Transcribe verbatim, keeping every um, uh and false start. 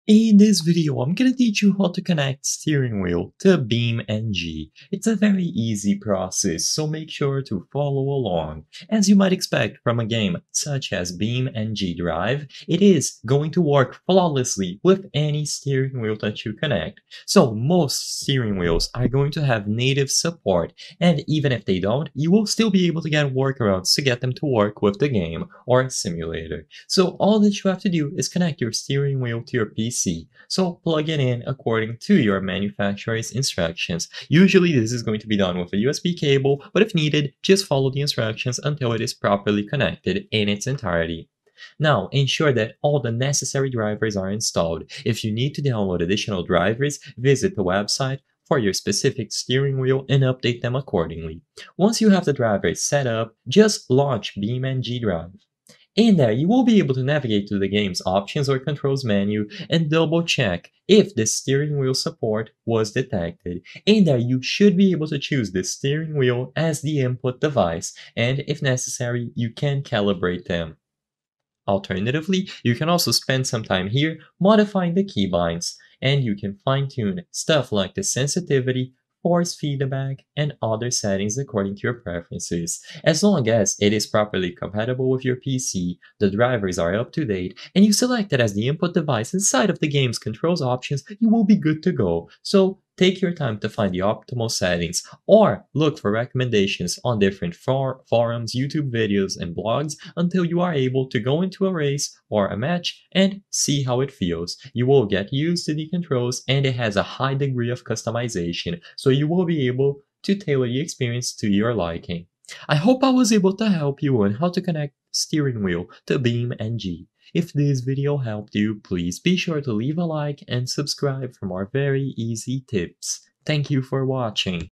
In this video, I'm gonna teach you how to connect steering wheel to Beamng. It's a very easy process, so make sure to follow along. As you might expect from a game such as Beamng Drive, it is going to work flawlessly with any steering wheel that you connect. So most steering wheels are going to have native support, and even if they don't, you will still be able to get workarounds to get them to work with the game or simulator. So all that you have to do is connect your steering wheel to your P C. So plug it in according to your manufacturer's instructions. Usually this is going to be done with a U S B cable, but if needed, just follow the instructions until it is properly connected in its entirety. Now, ensure that all the necessary drivers are installed. If you need to download additional drivers, visit the website for your specific steering wheel and update them accordingly. Once you have the drivers set up, just launch Beamng Drive. In there, you will be able to navigate to the game's options or controls menu and double check if the steering wheel support was detected. In there, you should be able to choose the steering wheel as the input device, and if necessary, you can calibrate them. Alternatively, you can also spend some time here modifying the keybinds, and you can fine-tune stuff like the sensitivity, force feedback, and other settings according to your preferences. As long as it is properly compatible with your P C, the drivers are up to date, and you select it as the input device inside of the game's controls options, you will be good to go. So take your time to find the optimal settings, or look for recommendations on different for forums, YouTube videos, and blogs until you are able to go into a race or a match and see how it feels. You will get used to the controls, and it has a high degree of customization, so you will be able to tailor the experience to your liking. I hope I was able to help you on how to connect steering wheel to Beamng. If this video helped you, please be sure to leave a like and subscribe for more very easy tips. Thank you for watching.